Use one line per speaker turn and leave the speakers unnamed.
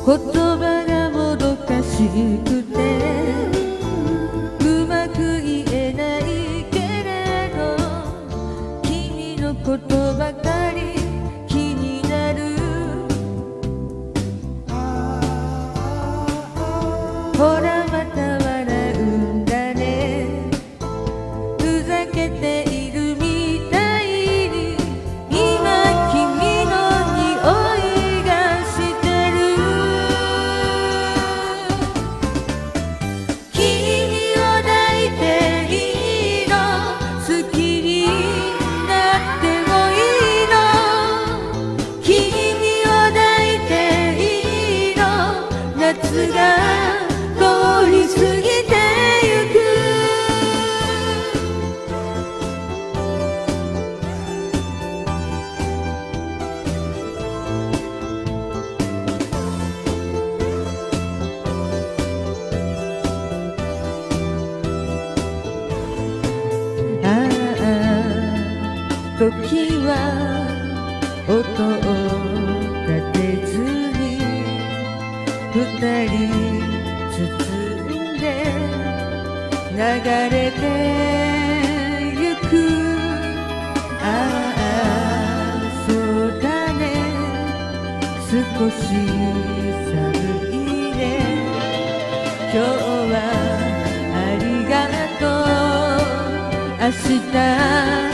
葉がもどかしくてうまく言えないけれど君のことばかり気になる。ほらまた笑うんだね。ふざけているみたいに今君の匂いがしてる。君を抱いていいの、好きになってもいいの。君を抱いていいの、夏が通り過ぎてゆく。ああ時は音を立てずに二人包んで流れてゆく。ああそうだね、少し寒いね。今日はありがとう、明日